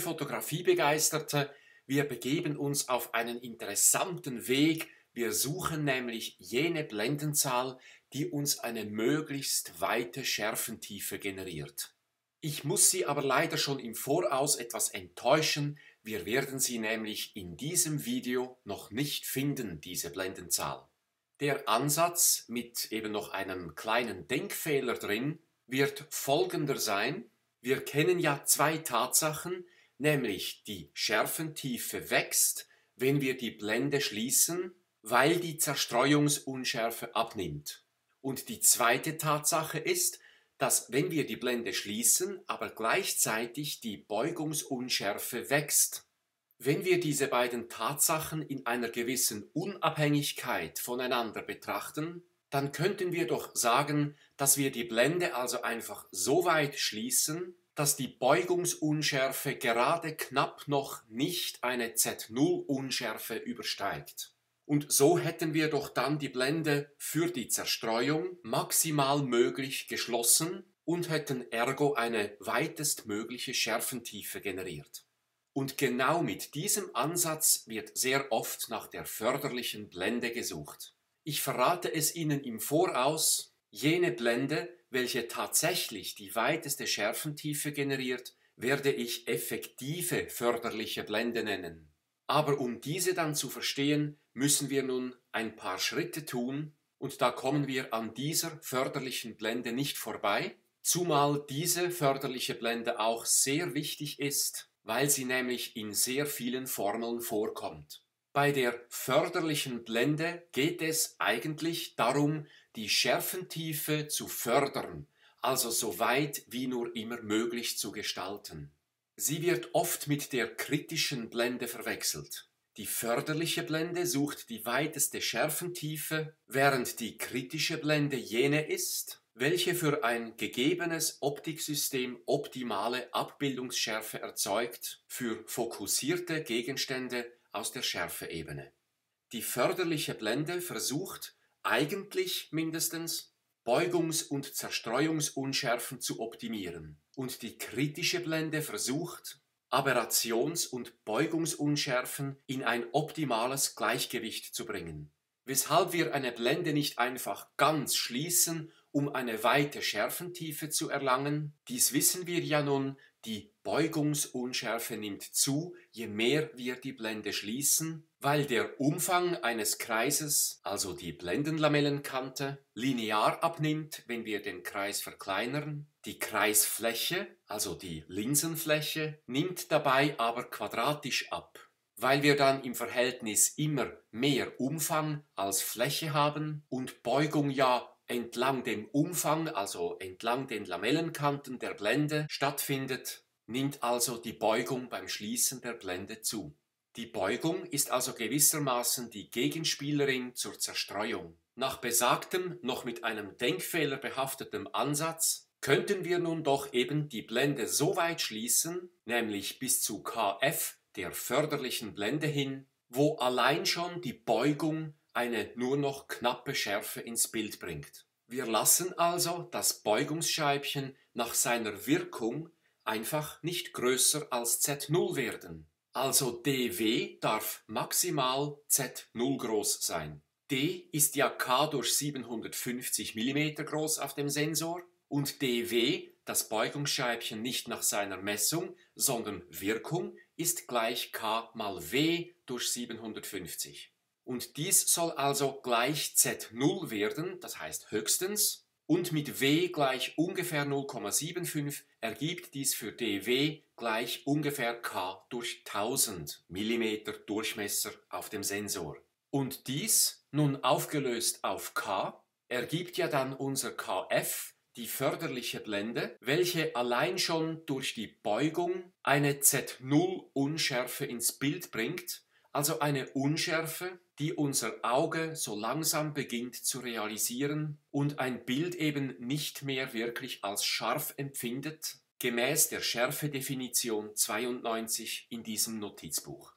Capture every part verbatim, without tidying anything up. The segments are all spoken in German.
Fotografiebegeisterte, wir begeben uns auf einen interessanten Weg. Wir suchen nämlich jene Blendenzahl, die uns eine möglichst weite Schärfentiefe generiert. Ich muss Sie aber leider schon im Voraus etwas enttäuschen. Wir werden sie nämlich in diesem Video noch nicht finden, diese Blendenzahl. Der Ansatz mit eben noch einem kleinen Denkfehler drin wird folgender sein. Wir kennen ja zwei Tatsachen, nämlich die Schärfentiefe wächst, wenn wir die Blende schließen, weil die Zerstreuungsunschärfe abnimmt. Und die zweite Tatsache ist, dass wenn wir die Blende schließen, aber gleichzeitig die Beugungsunschärfe wächst. Wenn wir diese beiden Tatsachen in einer gewissen Unabhängigkeit voneinander betrachten, dann könnten wir doch sagen, dass wir die Blende also einfach so weit schließen, dass die Beugungsunschärfe gerade knapp noch nicht eine Z null Unschärfe übersteigt. Und so hätten wir doch dann die Blende für die Zerstreuung maximal möglich geschlossen und hätten ergo eine weitestmögliche Schärfentiefe generiert. Und genau mit diesem Ansatz wird sehr oft nach der förderlichen Blende gesucht. Ich verrate es Ihnen im Voraus, jene Blende, welche tatsächlich die weiteste Schärfentiefe generiert, werde ich effektive förderliche Blende nennen. Aber um diese dann zu verstehen, müssen wir nun ein paar Schritte tun und da kommen wir an dieser förderlichen Blende nicht vorbei, zumal diese förderliche Blende auch sehr wichtig ist, weil sie nämlich in sehr vielen Formeln vorkommt. Bei der förderlichen Blende geht es eigentlich darum, die Schärfentiefe zu fördern, also so weit wie nur immer möglich zu gestalten. Sie wird oft mit der kritischen Blende verwechselt. Die förderliche Blende sucht die weiteste Schärfentiefe, während die kritische Blende jene ist, welche für ein gegebenes Optiksystem optimale Abbildungsschärfe erzeugt für fokussierte Gegenstände aus der Schärfeebene. Die förderliche Blende versucht, eigentlich mindestens, Beugungs- und Zerstreuungsunschärfen zu optimieren. Und die kritische Blende versucht, Aberrations- und Beugungsunschärfen in ein optimales Gleichgewicht zu bringen. Weshalb wir eine Blende nicht einfach ganz schließen, um eine weite Schärfentiefe zu erlangen. Dies wissen wir ja nun, die Beugungsunschärfe nimmt zu, je mehr wir die Blende schließen, weil der Umfang eines Kreises, also die Blendenlamellenkante, linear abnimmt, wenn wir den Kreis verkleinern. Die Kreisfläche, also die Linsenfläche, nimmt dabei aber quadratisch ab. Weil wir dann im Verhältnis immer mehr Umfang als Fläche haben und Beugung ja entlang dem Umfang, also entlang den Lamellenkanten der Blende stattfindet, nimmt also die Beugung beim Schließen der Blende zu. Die Beugung ist also gewissermaßen die Gegenspielerin zur Zerstreuung. Nach besagtem, noch mit einem Denkfehler behaftetem Ansatz könnten wir nun doch eben die Blende so weit schließen, nämlich bis zu K F, der förderlichen Blende hin, wo allein schon die Beugung eine nur noch knappe Schärfe ins Bild bringt. Wir lassen also das Beugungsscheibchen nach seiner Wirkung einfach nicht größer als Z null werden. Also D W darf maximal Z null groß sein. D ist ja K durch siebenhundertfünfzig Millimeter groß auf dem Sensor und D W, das Beugungsscheibchen nicht nach seiner Messung, sondern Wirkung, ist gleich K mal W durch siebenhundertfünfzig. Und dies soll also gleich Z null werden, das heißt höchstens, und mit W gleich ungefähr null Komma fünfundsiebzig ergibt dies für D W gleich ungefähr K durch tausend Millimeter Durchmesser auf dem Sensor. Und dies, nun aufgelöst auf K, ergibt ja dann unser K F, die förderliche Blende, welche allein schon durch die Beugung eine Z null Unschärfe ins Bild bringt, also eine Unschärfe, die unser Auge so langsam beginnt zu realisieren und ein Bild eben nicht mehr wirklich als scharf empfindet, gemäß der Schärfedefinition zweiundneunzig in diesem Notizbuch.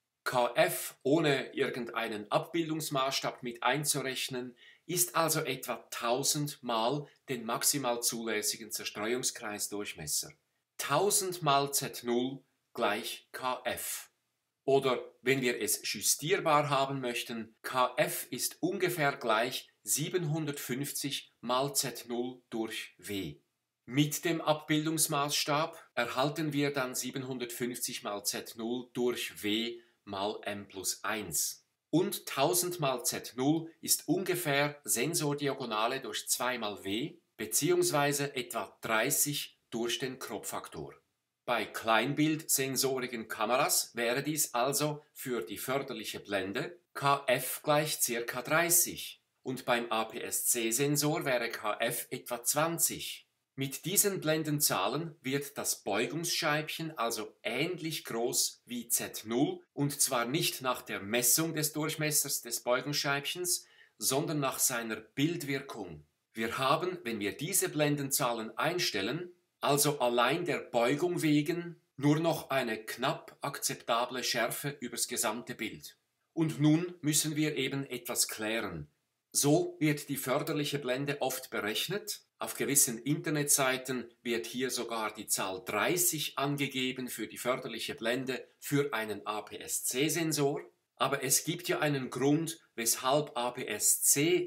K F ohne irgendeinen Abbildungsmaßstab mit einzurechnen, ist also etwa tausend Mal den maximal zulässigen Zerstreuungskreisdurchmesser. tausend mal Z null gleich K F. Oder wenn wir es justierbar haben möchten, K F ist ungefähr gleich siebenhundertfünfzig mal Z null durch W. Mit dem Abbildungsmaßstab erhalten wir dann siebenhundertfünfzig mal Z null durch W mal m plus eins. Und tausend mal Z null ist ungefähr Sensordiagonale durch zwei mal W bzw. etwa dreißig durch den Kropffaktor. Bei kleinbildsensorigen Kameras wäre dies also für die förderliche Blende K F gleich ca. dreißig und beim A P S C-Sensor wäre K F etwa zwanzig. Mit diesen Blendenzahlen wird das Beugungsscheibchen also ähnlich groß wie Z null und zwar nicht nach der Messung des Durchmessers des Beugungsscheibchens, sondern nach seiner Bildwirkung. Wir haben, wenn wir diese Blendenzahlen einstellen, also allein der Beugung wegen nur noch eine knapp akzeptable Schärfe übers gesamte Bild. Und nun müssen wir eben etwas klären. So wird die förderliche Blende oft berechnet. Auf gewissen Internetseiten wird hier sogar die Zahl dreißig angegeben für die förderliche Blende für einen A P S C-Sensor. Aber es gibt ja einen Grund, weshalb A P S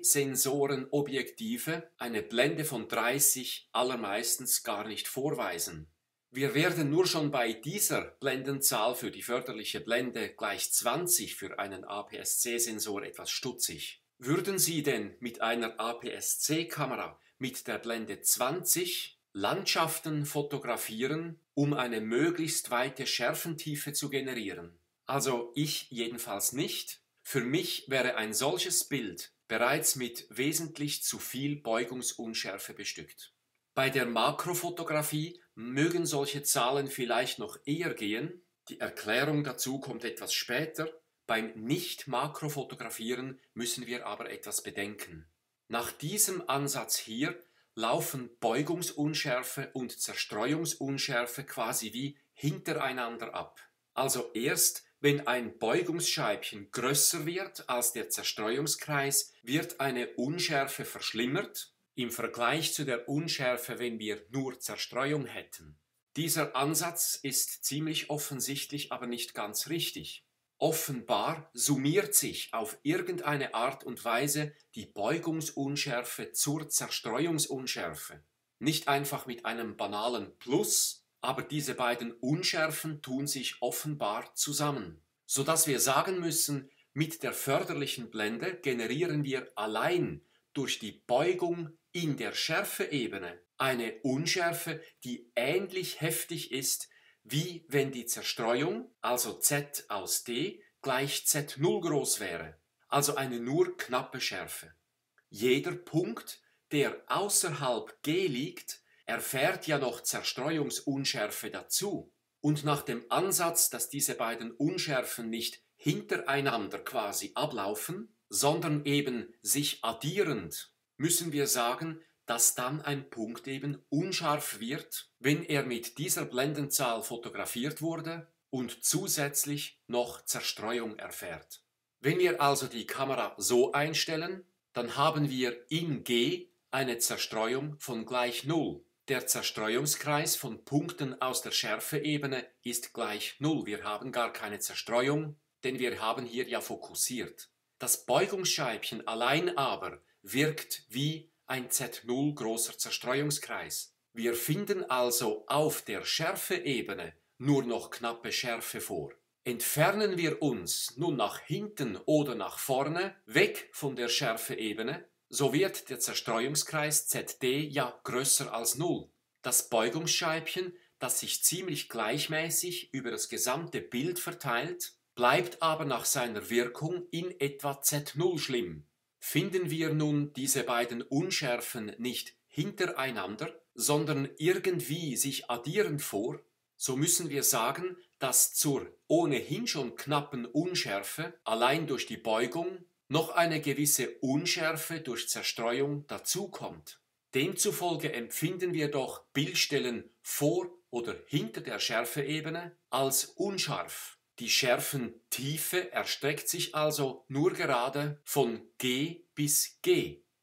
C-Sensoren-Objektive eine Blende von dreißig allermeistens gar nicht vorweisen. Wir werden nur schon bei dieser Blendenzahl für die förderliche Blende gleich zwanzig für einen A P S C-Sensor etwas stutzig. Würden Sie denn mit einer A P S C-Kamera mit der Blende zwanzig Landschaften fotografieren, um eine möglichst weite Schärfentiefe zu generieren? Also ich jedenfalls nicht. Für mich wäre ein solches Bild bereits mit wesentlich zu viel Beugungsunschärfe bestückt. Bei der Makrofotografie mögen solche Zahlen vielleicht noch eher gehen. Die Erklärung dazu kommt etwas später. Beim Nicht-Makrofotografieren müssen wir aber etwas bedenken. Nach diesem Ansatz hier laufen Beugungsunschärfe und Zerstreuungsunschärfe quasi wie hintereinander ab. Also erst wenn ein Beugungsscheibchen größer wird als der Zerstreuungskreis, wird eine Unschärfe verschlimmert im Vergleich zu der Unschärfe, wenn wir nur Zerstreuung hätten. Dieser Ansatz ist ziemlich offensichtlich, aber nicht ganz richtig. Offenbar summiert sich auf irgendeine Art und Weise die Beugungsunschärfe zur Zerstreuungsunschärfe. Nicht einfach mit einem banalen Plus, aber diese beiden Unschärfen tun sich offenbar zusammen, sodass wir sagen müssen, mit der förderlichen Blende generieren wir allein durch die Beugung in der Schärfeebene eine Unschärfe, die ähnlich heftig ist, wie wenn die Zerstreuung, also Z aus D, gleich Z null groß wäre, also eine nur knappe Schärfe. Jeder Punkt, der außerhalb G liegt, erfährt ja noch Zerstreuungsunschärfe dazu. Und nach dem Ansatz, dass diese beiden Unschärfen nicht hintereinander quasi ablaufen, sondern eben sich addierend, müssen wir sagen, dass dann ein Punkt eben unscharf wird, wenn er mit dieser Blendenzahl fotografiert wurde und zusätzlich noch Zerstreuung erfährt. Wenn wir also die Kamera so einstellen, dann haben wir in G eine Zerstreuung von gleich null. Der Zerstreuungskreis von Punkten aus der Schärfeebene ist gleich null. Wir haben gar keine Zerstreuung, denn wir haben hier ja fokussiert. Das Beugungsscheibchen allein aber wirkt wie ein Z null großer Zerstreuungskreis. Wir finden also auf der Schärfeebene nur noch knappe Schärfe vor. Entfernen wir uns nun nach hinten oder nach vorne, weg von der Schärfeebene, so wird der Zerstreuungskreis Z D ja größer als null. Das Beugungsscheibchen, das sich ziemlich gleichmäßig über das gesamte Bild verteilt, bleibt aber nach seiner Wirkung in etwa Z null schlimm. Finden wir nun diese beiden Unschärfen nicht hintereinander, sondern irgendwie sich addierend vor, so müssen wir sagen, dass zur ohnehin schon knappen Unschärfe allein durch die Beugung noch eine gewisse Unschärfe durch Zerstreuung dazukommt. Demzufolge empfinden wir doch Bildstellen vor oder hinter der Schärfeebene als unscharf. Die Schärfentiefe erstreckt sich also nur gerade von G bis G.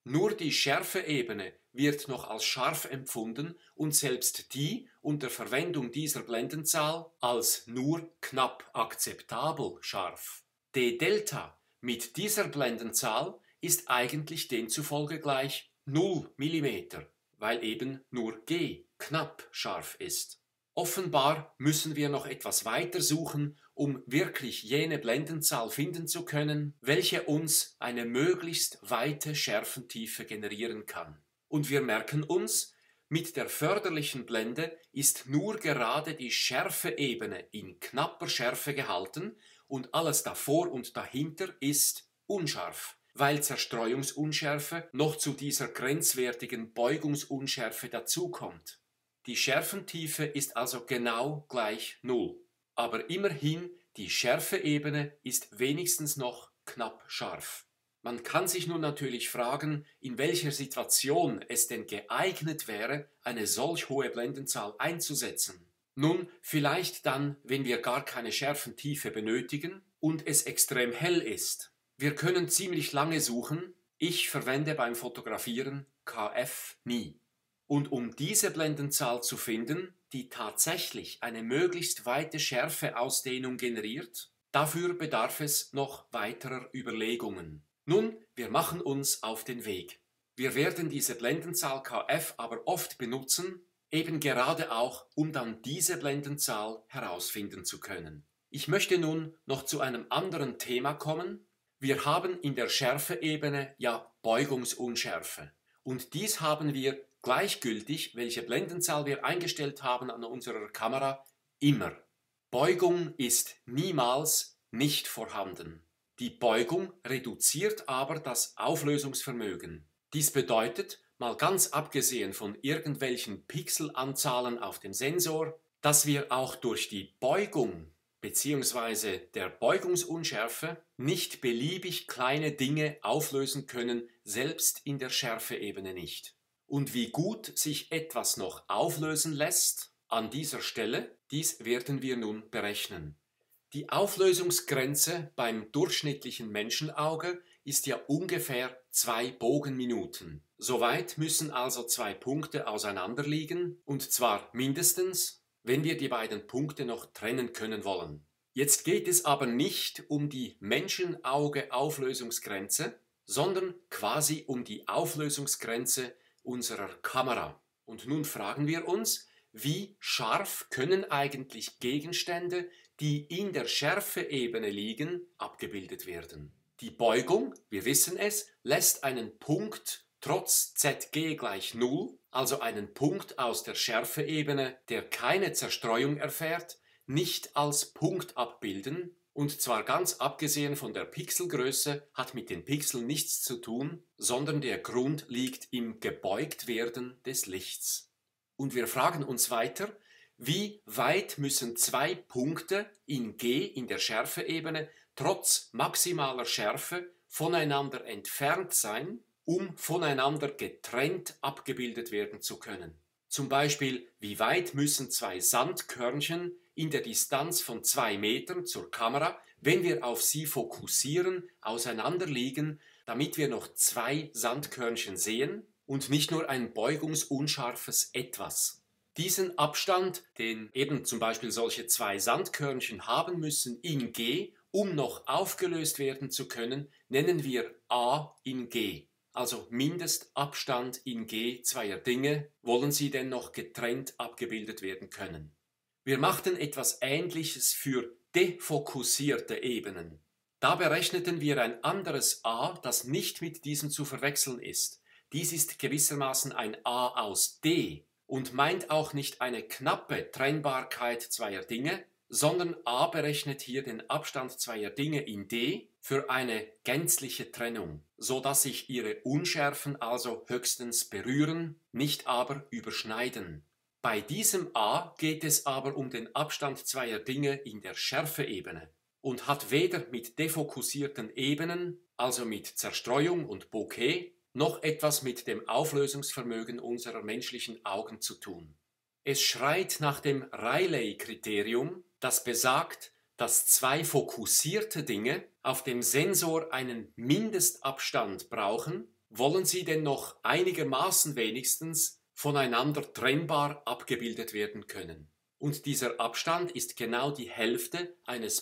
Nur die Schärfeebene wird noch als scharf empfunden und selbst die unter Verwendung dieser Blendenzahl als nur knapp akzeptabel scharf. D-Delta mit dieser Blendenzahl ist eigentlich demzufolge gleich null Millimeter, weil eben nur G knapp scharf ist. Offenbar müssen wir noch etwas weiter suchen, um wirklich jene Blendenzahl finden zu können, welche uns eine möglichst weite Schärfentiefe generieren kann. Und wir merken uns, mit der förderlichen Blende ist nur gerade die Schärfeebene in knapper Schärfe gehalten und alles davor und dahinter ist unscharf, weil Zerstreuungsunschärfe noch zu dieser grenzwertigen Beugungsunschärfe dazukommt. Die Schärfentiefe ist also genau gleich null, aber immerhin die Schärfeebene ist wenigstens noch knapp scharf. Man kann sich nun natürlich fragen, in welcher Situation es denn geeignet wäre, eine solch hohe Blendenzahl einzusetzen. Nun, vielleicht dann, wenn wir gar keine Schärfentiefe benötigen und es extrem hell ist. Wir können ziemlich lange suchen, ich verwende beim Fotografieren K F nie. Und um diese Blendenzahl zu finden, die tatsächlich eine möglichst weite Schärfeausdehnung generiert, dafür bedarf es noch weiterer Überlegungen. Nun, wir machen uns auf den Weg. Wir werden diese Blendenzahl K F aber oft benutzen, eben gerade auch, um dann diese Blendenzahl herausfinden zu können. Ich möchte nun noch zu einem anderen Thema kommen. Wir haben in der Schärfeebene ja Beugungsunschärfe. Und dies haben wir gleichgültig, welche Blendenzahl wir eingestellt haben an unserer Kamera, immer. Beugung ist niemals nicht vorhanden. Die Beugung reduziert aber das Auflösungsvermögen. Dies bedeutet, mal ganz abgesehen von irgendwelchen Pixelanzahlen auf dem Sensor, dass wir auch durch die Beugung bzw. der Beugungsunschärfe nicht beliebig kleine Dinge auflösen können, selbst in der Schärfeebene nicht. Und wie gut sich etwas noch auflösen lässt an dieser Stelle, dies werden wir nun berechnen. Die Auflösungsgrenze beim durchschnittlichen Menschenauge ist ja ungefähr zwei Bogenminuten. Soweit müssen also zwei Punkte auseinander liegen, und zwar mindestens, wenn wir die beiden Punkte noch trennen können wollen. Jetzt geht es aber nicht um die Menschenauge-Auflösungsgrenze, sondern quasi um die Auflösungsgrenze unserer Kamera. Und nun fragen wir uns, wie scharf können eigentlich Gegenstände, die in der Schärfeebene liegen, abgebildet werden? Die Beugung, wir wissen es, lässt einen Punkt trotz Z G gleich null, also einen Punkt aus der Schärfeebene, der keine Zerstreuung erfährt, nicht als Punkt abbilden, und zwar ganz abgesehen von der Pixelgröße, hat mit den Pixeln nichts zu tun, sondern der Grund liegt im Gebeugtwerden des Lichts. Und wir fragen uns weiter, wie weit müssen zwei Punkte in G in der Schärfeebene trotz maximaler Schärfe voneinander entfernt sein, um voneinander getrennt abgebildet werden zu können. Zum Beispiel, wie weit müssen zwei Sandkörnchen in der Distanz von zwei Metern zur Kamera, wenn wir auf sie fokussieren, auseinanderliegen, damit wir noch zwei Sandkörnchen sehen und nicht nur ein beugungsunscharfes Etwas. Diesen Abstand, den eben zum Beispiel solche zwei Sandkörnchen haben müssen in G, um noch aufgelöst werden zu können, nennen wir A in G. Also Mindestabstand in G zweier Dinge, wollen sie denn noch getrennt abgebildet werden können. Wir machten etwas Ähnliches für defokussierte Ebenen. Da berechneten wir ein anderes A, das nicht mit diesem zu verwechseln ist. Dies ist gewissermaßen ein A aus D und meint auch nicht eine knappe Trennbarkeit zweier Dinge, sondern A berechnet hier den Abstand zweier Dinge in D für eine gänzliche Trennung, so dass sich ihre Unschärfen also höchstens berühren, nicht aber überschneiden. Bei diesem A geht es aber um den Abstand zweier Dinge in der Schärfeebene und hat weder mit defokussierten Ebenen, also mit Zerstreuung und Bokeh, noch etwas mit dem Auflösungsvermögen unserer menschlichen Augen zu tun. Es schreit nach dem Rayleigh-Kriterium, das besagt, dass zwei fokussierte Dinge auf dem Sensor einen Mindestabstand brauchen, wollen sie denn noch einigermaßen wenigstens voneinander trennbar abgebildet werden können. Und dieser Abstand ist genau die Hälfte eines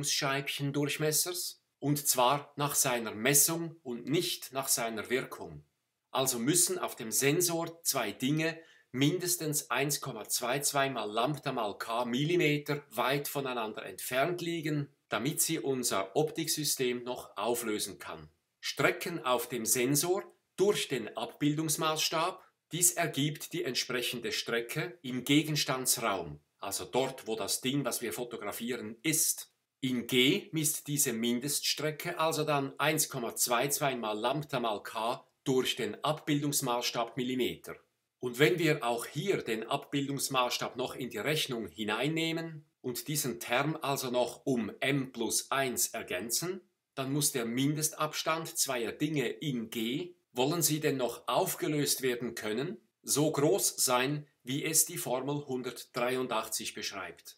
Beugungsscheibchendurchmessers, und zwar nach seiner Messung und nicht nach seiner Wirkung. Also müssen auf dem Sensor zwei Dinge mindestens eins Komma zweiundzwanzig mal Lambda mal K Millimeter weit voneinander entfernt liegen, damit sie unser Optiksystem noch auflösen kann. Strecken auf dem Sensor durch den Abbildungsmaßstab, dies ergibt die entsprechende Strecke im Gegenstandsraum, also dort, wo das Ding, was wir fotografieren, ist. In G misst diese Mindeststrecke also dann eins Komma zweiundzwanzig mal Lambda mal K durch den Abbildungsmaßstab Millimeter. Und wenn wir auch hier den Abbildungsmaßstab noch in die Rechnung hineinnehmen und diesen Term also noch um m plus eins ergänzen, dann muss der Mindestabstand zweier Dinge in G, wollen sie denn noch aufgelöst werden können, so groß sein, wie es die Formel hundertdreiundachtzig beschreibt.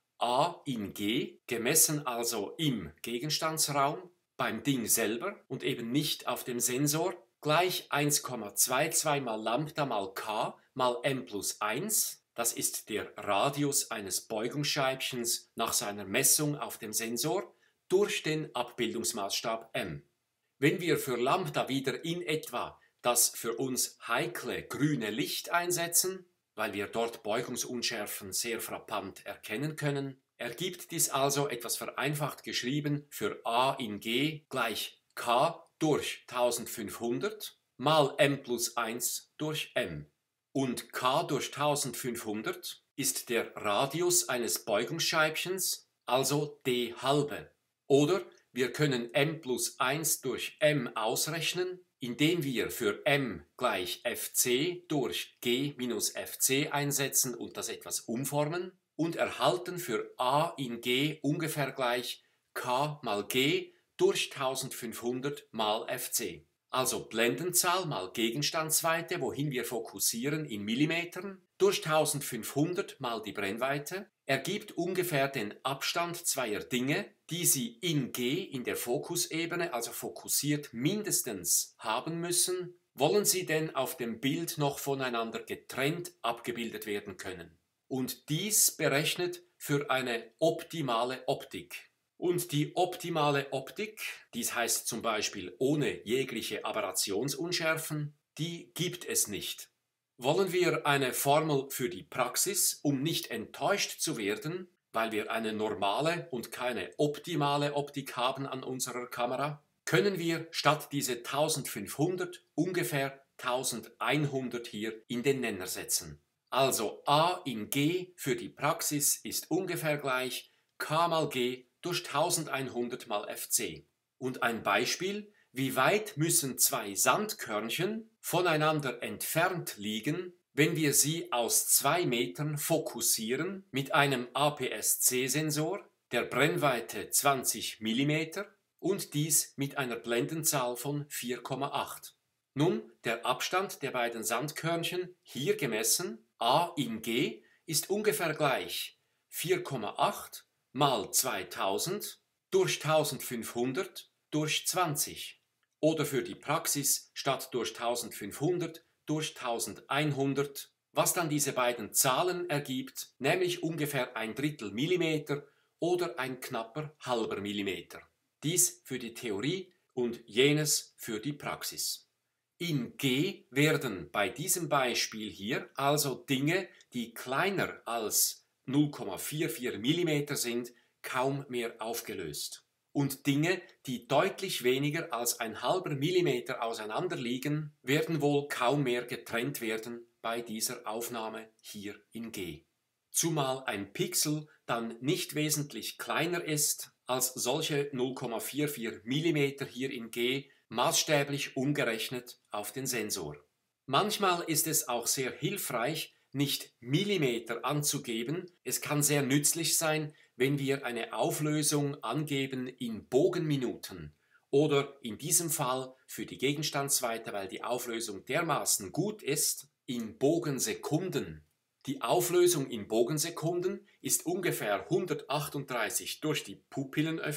A in G, gemessen also im Gegenstandsraum, beim Ding selber und eben nicht auf dem Sensor, gleich eins Komma zweiundzwanzig mal Lambda mal K mal m plus eins, das ist der Radius eines Beugungsscheibchens nach seiner Messung auf dem Sensor, durch den Abbildungsmaßstab m. Wenn wir für Lambda wieder in etwa das für uns heikle grüne Licht einsetzen, weil wir dort Beugungsunschärfen sehr frappant erkennen können, ergibt dies also etwas vereinfacht geschrieben für A in G gleich K durch eintausendfünfhundert mal m plus eins durch m. Und K durch eintausendfünfhundert ist der Radius eines Beugungsscheibchens, also d halbe. Oder wir können m plus eins durch m ausrechnen, indem wir für m gleich fc durch g minus fc einsetzen und das etwas umformen und erhalten für a in g ungefähr gleich k mal g durch eintausendfünfhundert mal fc. Also Blendenzahl mal Gegenstandsweite, wohin wir fokussieren in Millimetern, durch eintausendfünfhundert mal die Brennweite, ergibt ungefähr den Abstand zweier Dinge, die sie in G in der Fokusebene, also fokussiert, mindestens haben müssen, wollen sie denn auf dem Bild noch voneinander getrennt abgebildet werden können. Und dies berechnet für eine optimale Optik. Und die optimale Optik, dies heißt zum Beispiel ohne jegliche Aberrationsunschärfen, die gibt es nicht. Wollen wir eine Formel für die Praxis, um nicht enttäuscht zu werden, weil wir eine normale und keine optimale Optik haben an unserer Kamera, können wir statt diese eintausendfünfhundert ungefähr eintausendeinhundert hier in den Nenner setzen. Also A in G für die Praxis ist ungefähr gleich K mal G durch eintausendeinhundert mal fc. Und ein Beispiel: Wie weit müssen zwei Sandkörnchen voneinander entfernt liegen, wenn wir sie aus zwei Metern fokussieren mit einem A P S C-Sensor der Brennweite zwanzig Millimeter und dies mit einer Blendenzahl von vier Komma acht. Nun, der Abstand der beiden Sandkörnchen, hier gemessen, A in G, ist ungefähr gleich vier Komma acht mal zweitausend durch eintausendfünfhundert durch zwanzig. Oder für die Praxis statt durch eintausendfünfhundert durch eintausendeinhundert, was dann diese beiden Zahlen ergibt, nämlich ungefähr ein Drittel Millimeter oder ein knapper halber Millimeter. Dies für die Theorie und jenes für die Praxis. In G werden bei diesem Beispiel hier also Dinge, die kleiner als null Komma vierundvierzig Millimeter sind, kaum mehr aufgelöst. Und Dinge, die deutlich weniger als ein halber Millimeter auseinander liegen, werden wohl kaum mehr getrennt werden bei dieser Aufnahme hier in G. Zumal ein Pixel dann nicht wesentlich kleiner ist als solche null Komma vierundvierzig Millimeter hier in G, maßstäblich umgerechnet auf den Sensor. Manchmal ist es auch sehr hilfreich, nicht Millimeter anzugeben. Es kann sehr nützlich sein, wenn wir eine Auflösung angeben in Bogenminuten oder in diesem Fall für die Gegenstandsweite, weil die Auflösung dermaßen gut ist, in Bogensekunden. Die Auflösung in Bogensekunden ist ungefähr hundertachtunddreißig durch die Pupillenöffnung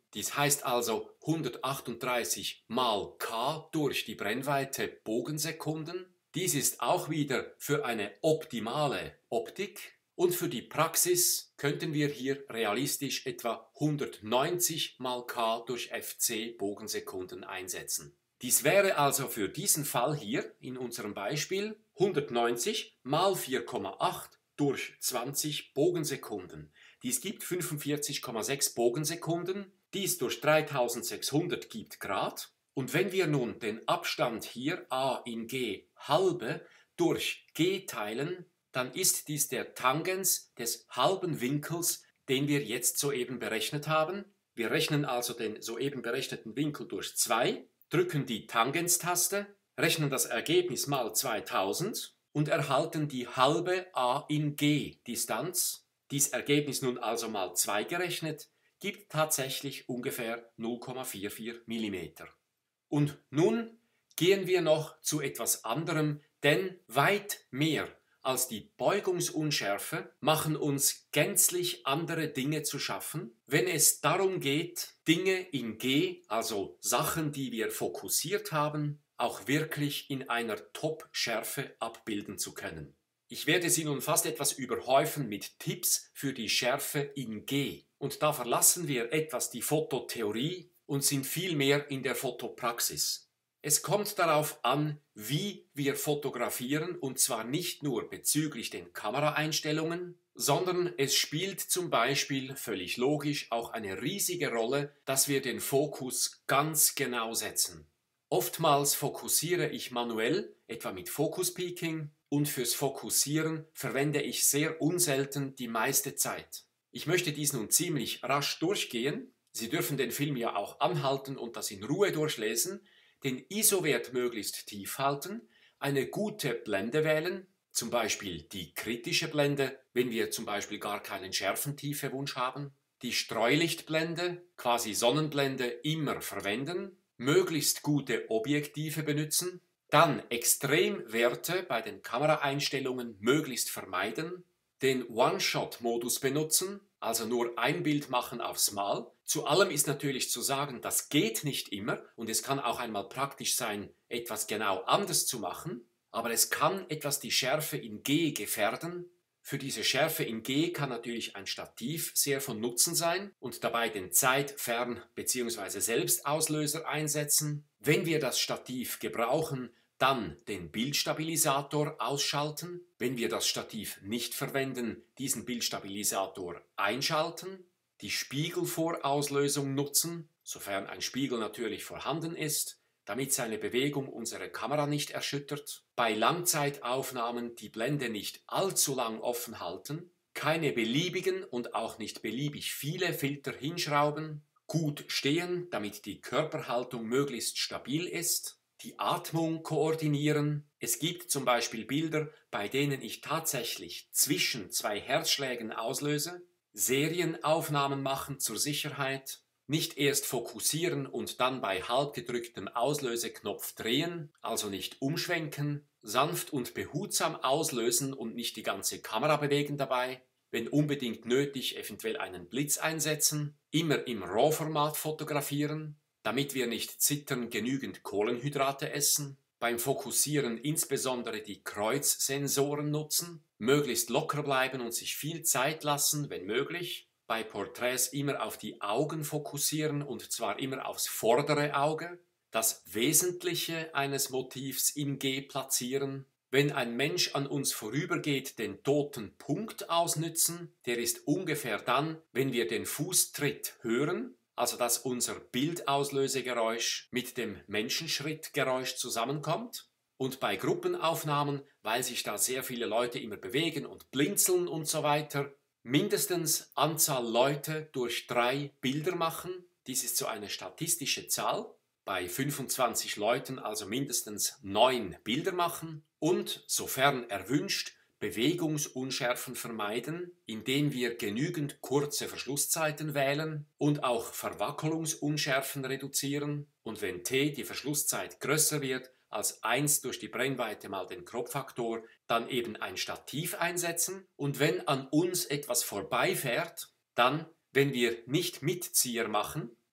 Dies heißt also hundertachtunddreißig mal K durch die Brennweite Bogensekunden. Dies ist auch wieder für eine optimale Optik. Und für die Praxis könnten wir hier realistisch etwa hundertneunzig mal K durch F C Bogensekunden einsetzen. Dies wäre also für diesen Fall hier in unserem Beispiel hundertneunzig mal vier Komma acht durch zwanzig Bogensekunden. Dies gibt fünfundvierzig Komma sechs Bogensekunden. Dies durch dreitausendsechshundert gibt Grad. Und wenn wir nun den Abstand hier a in g halbe durch g teilen, dann ist dies der Tangens des halben Winkels, den wir jetzt soeben berechnet haben. Wir rechnen also den soeben berechneten Winkel durch zwei, drücken die Tangenstaste, rechnen das Ergebnis mal zweitausend und erhalten die halbe a in g Distanz. Dies Ergebnis nun also mal zwei gerechnet, gibt tatsächlich ungefähr null Komma vierundvierzig Millimeter. Und nun gehen wir noch zu etwas anderem, denn weit mehr als die Beugungsunschärfe machen uns gänzlich andere Dinge zu schaffen, wenn es darum geht, Dinge in G, also Sachen, die wir fokussiert haben, auch wirklich in einer Top-Schärfe abbilden zu können. Ich werde Sie nun fast etwas überhäufen mit Tipps für die Schärfe in G. Und da verlassen wir etwas die Fototheorie und sind viel mehr in der Fotopraxis. Es kommt darauf an, wie wir fotografieren, und zwar nicht nur bezüglich den Kameraeinstellungen, sondern es spielt zum Beispiel völlig logisch auch eine riesige Rolle, dass wir den Fokus ganz genau setzen. Oftmals fokussiere ich manuell, etwa mit Focus Peaking, und fürs Fokussieren verwende ich sehr unselten die meiste Zeit. Ich möchte dies nun ziemlich rasch durchgehen. Sie dürfen den Film ja auch anhalten und das in Ruhe durchlesen, den I S O-Wert möglichst tief halten, eine gute Blende wählen, zum Beispiel die kritische Blende, wenn wir zum Beispiel gar keinen Schärfentiefewunsch haben, die Streulichtblende, quasi Sonnenblende, immer verwenden, möglichst gute Objektive benutzen, dann Extremwerte bei den Kameraeinstellungen möglichst vermeiden, den One-Shot-Modus benutzen, also nur ein Bild machen aufs Mal. Zu allem ist natürlich zu sagen, das geht nicht immer und es kann auch einmal praktisch sein, etwas genau anders zu machen, aber es kann etwas die Schärfe in G gefährden. Für diese Schärfe in G kann natürlich ein Stativ sehr von Nutzen sein und dabei den Zeit-, Fern- bzw. Selbstauslöser einsetzen. Wenn wir das Stativ gebrauchen, dann den Bildstabilisator ausschalten. Wenn wir das Stativ nicht verwenden, diesen Bildstabilisator einschalten. Die Spiegelvorauslösung nutzen, sofern ein Spiegel natürlich vorhanden ist, damit seine Bewegung unsere Kamera nicht erschüttert. Bei Langzeitaufnahmen die Blende nicht allzu lang offen halten. Keine beliebigen und auch nicht beliebig viele Filter hinschrauben. Gut stehen, damit die Körperhaltung möglichst stabil ist. Die Atmung koordinieren. Es gibt zum Beispiel Bilder, bei denen ich tatsächlich zwischen zwei Herzschlägen auslöse. Serienaufnahmen machen zur Sicherheit. Nicht erst fokussieren und dann bei halbgedrücktem Auslöseknopf drehen, also nicht umschwenken. Sanft und behutsam auslösen und nicht die ganze Kamera bewegen dabei. Wenn unbedingt nötig, eventuell einen Blitz einsetzen. Immer im RAW-Format fotografieren. Damit wir nicht zittern, genügend Kohlenhydrate essen, beim Fokussieren insbesondere die Kreuzsensoren nutzen, möglichst locker bleiben und sich viel Zeit lassen, wenn möglich, bei Porträts immer auf die Augen fokussieren und zwar immer aufs vordere Auge, das Wesentliche eines Motivs in G platzieren, wenn ein Mensch an uns vorübergeht, den toten Punkt ausnützen, der ist ungefähr dann, wenn wir den Fußtritt hören, also dass unser Bildauslösegeräusch mit dem Menschenschrittgeräusch zusammenkommt. Und bei Gruppenaufnahmen, weil sich da sehr viele Leute immer bewegen und blinzeln und so weiter, mindestens Anzahl Leute durch drei Bilder machen. Dies ist so eine statistische Zahl. Bei fünfundzwanzig Leuten also mindestens neun Bilder machen und, sofern erwünscht, Bewegungsunschärfen vermeiden, indem wir genügend kurze Verschlusszeiten wählen und auch Verwackelungsunschärfen reduzieren. Und wenn t, die Verschlusszeit, größer wird als eins durch die Brennweite mal den Kropffaktor, dann eben ein Stativ einsetzen. Und wenn an uns etwas vorbeifährt, dann, wenn wir nicht Mitzieher machen,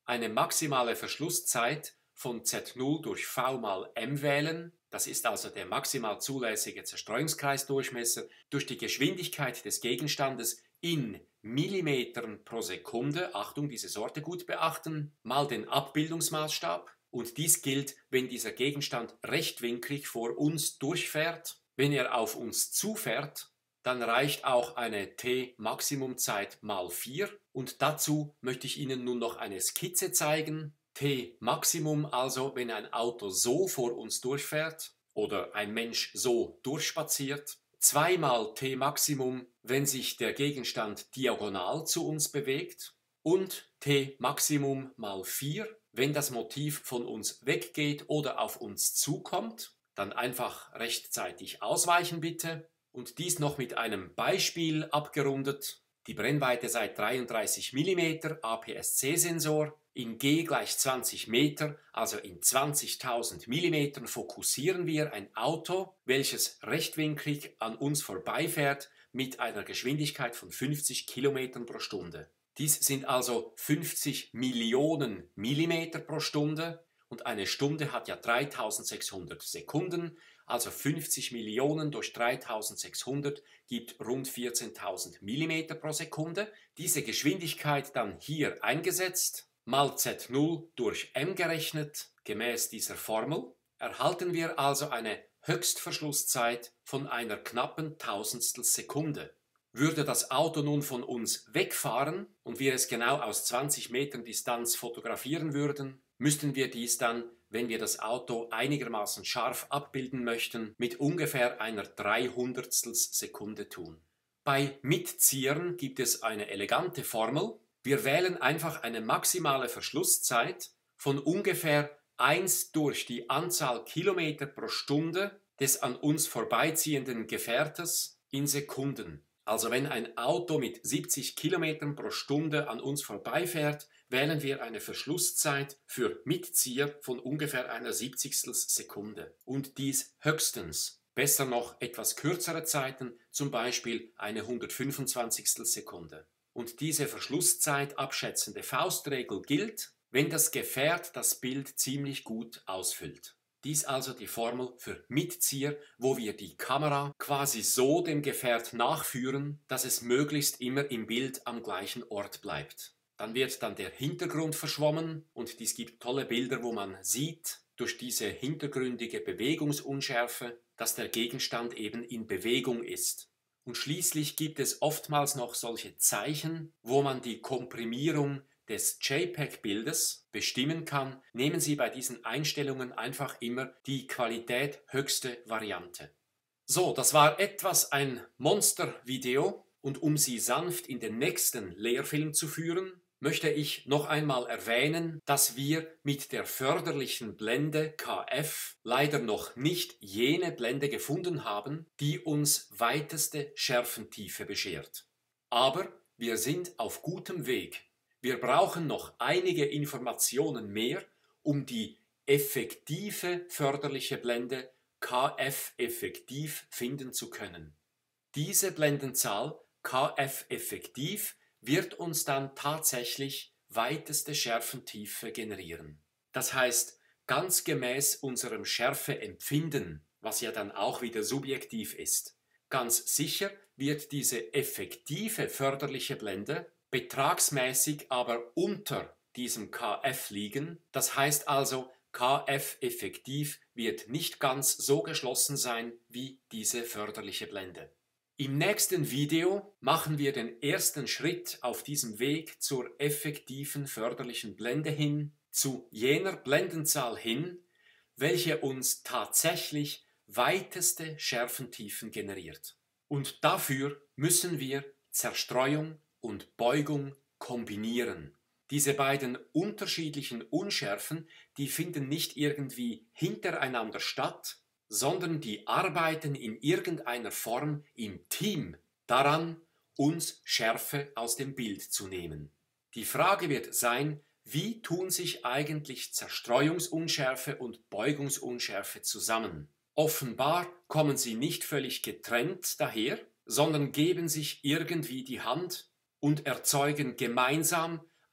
eine maximale Verschlusszeit von Z null durch V mal M wählen, das ist also der maximal zulässige Zerstreuungskreisdurchmesser, durch die Geschwindigkeit des Gegenstandes in Millimetern pro Sekunde, Achtung, diese Sorte gut beachten, mal den Abbildungsmaßstab, und dies gilt, wenn dieser Gegenstand rechtwinklig vor uns durchfährt. Wenn er auf uns zufährt, dann reicht auch eine T-Maximumzeit mal vier, und dazu möchte ich Ihnen nun noch eine Skizze zeigen. T-Maximum also, wenn ein Auto so vor uns durchfährt oder ein Mensch so durchspaziert. Zweimal T-Maximum, wenn sich der Gegenstand diagonal zu uns bewegt. Und T-Maximum mal vier, wenn das Motiv von uns weggeht oder auf uns zukommt. Dann einfach rechtzeitig ausweichen bitte. Und dies noch mit einem Beispiel abgerundet. Die Brennweite sei dreiunddreißig Millimeter, A P S C-Sensor. In G gleich zwanzig Meter, also in zwanzigtausend Millimetern, fokussieren wir ein Auto, welches rechtwinklig an uns vorbeifährt mit einer Geschwindigkeit von fünfzig Kilometern pro Stunde. Dies sind also fünfzig Millionen Millimeter pro Stunde, und eine Stunde hat ja dreitausendsechshundert Sekunden, also fünfzig Millionen durch dreitausendsechshundert gibt rund vierzehntausend Millimeter pro Sekunde. Diese Geschwindigkeit dann hier eingesetzt, mal Z null durch M gerechnet, gemäß dieser Formel, erhalten wir also eine Höchstverschlusszeit von einer knappen Tausendstel Sekunde. Würde das Auto nun von uns wegfahren und wir es genau aus zwanzig Metern Distanz fotografieren würden, müssten wir dies dann, wenn wir das Auto einigermaßen scharf abbilden möchten, mit ungefähr einer Dreihundertstel Sekunde tun. Bei Mitziehern gibt es eine elegante Formel. Wir wählen einfach eine maximale Verschlusszeit von ungefähr eins durch die Anzahl Kilometer pro Stunde des an uns vorbeiziehenden Gefährtes in Sekunden. Also wenn ein Auto mit siebzig Kilometern pro Stunde an uns vorbeifährt, wählen wir eine Verschlusszeit für Mitzieher von ungefähr einer siebzigstel Sekunde. Und dies höchstens. Besser noch etwas kürzere Zeiten, zum Beispiel eine hundertfünfundzwanzigstel Sekunde. Und diese Verschlusszeit abschätzende Faustregel gilt, wenn das Gefährt das Bild ziemlich gut ausfüllt. Dies also die Formel für Mitzieher, wo wir die Kamera quasi so dem Gefährt nachführen, dass es möglichst immer im Bild am gleichen Ort bleibt. Dann wird dann der Hintergrund verschwommen, und dies gibt tolle Bilder, wo man sieht, durch diese hintergründige Bewegungsunschärfe, dass der Gegenstand eben in Bewegung ist. Und schließlich gibt es oftmals noch solche Zeichen, wo man die Komprimierung des JPEG-Bildes bestimmen kann. Nehmen Sie bei diesen Einstellungen einfach immer die Qualität höchste Variante. So, das war etwas ein Monster-Video, und um Sie sanft in den nächsten Lehrfilm zu führen, möchte ich noch einmal erwähnen, dass wir mit der förderlichen Blende K F leider noch nicht jene Blende gefunden haben, die uns weiteste Schärfentiefe beschert. Aber wir sind auf gutem Weg. Wir brauchen noch einige Informationen mehr, um die effektive förderliche Blende K F effektiv finden zu können. Diese Blendenzahl K F effektiv wird uns dann tatsächlich weiteste Schärfentiefe generieren. Das heißt, ganz gemäß unserem Schärfeempfinden, was ja dann auch wieder subjektiv ist. Ganz sicher wird diese effektive förderliche Blende betragsmäßig aber unter diesem K F liegen. Das heißt also, K F effektiv wird nicht ganz so geschlossen sein wie diese förderliche Blende. Im nächsten Video machen wir den ersten Schritt auf diesem Weg zur effektiven förderlichen Blende hin, zu jener Blendenzahl hin, welche uns tatsächlich weiteste Schärfentiefen generiert. Und dafür müssen wir Zerstreuung und Beugung kombinieren. Diese beiden unterschiedlichen Unschärfen, die finden nicht irgendwie hintereinander statt, sondern die arbeiten in irgendeiner Form im Team daran, uns Schärfe aus dem Bild zu nehmen. Die Frage wird sein, wie tun sich eigentlich Zerstreuungsunschärfe und Beugungsunschärfe zusammen? Offenbar kommen sie nicht völlig getrennt daher, sondern geben sich irgendwie die Hand und erzeugen gemeinsam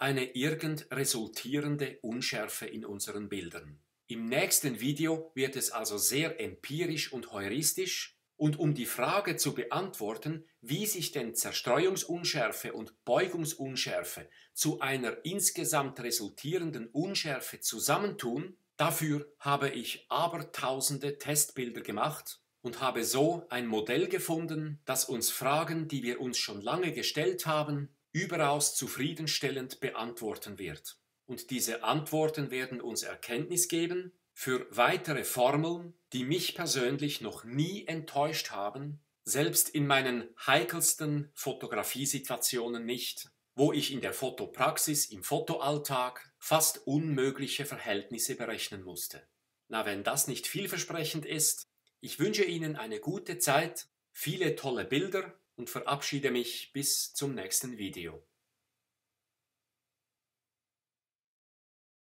eine irgend resultierende Unschärfe in unseren Bildern. Im nächsten Video wird es also sehr empirisch und heuristisch, und um die Frage zu beantworten, wie sich denn Zerstreuungsunschärfe und Beugungsunschärfe zu einer insgesamt resultierenden Unschärfe zusammentun, dafür habe ich abertausende Testbilder gemacht und habe so ein Modell gefunden, das uns Fragen, die wir uns schon lange gestellt haben, überaus zufriedenstellend beantworten wird. Und diese Antworten werden uns Erkenntnis geben für weitere Formeln, die mich persönlich noch nie enttäuscht haben, selbst in meinen heikelsten Fotografiesituationen nicht, wo ich in der Fotopraxis, im Fotoalltag fast unmögliche Verhältnisse berechnen musste. Na, wenn das nicht vielversprechend ist, ich wünsche Ihnen eine gute Zeit, viele tolle Bilder und verabschiede mich bis zum nächsten Video.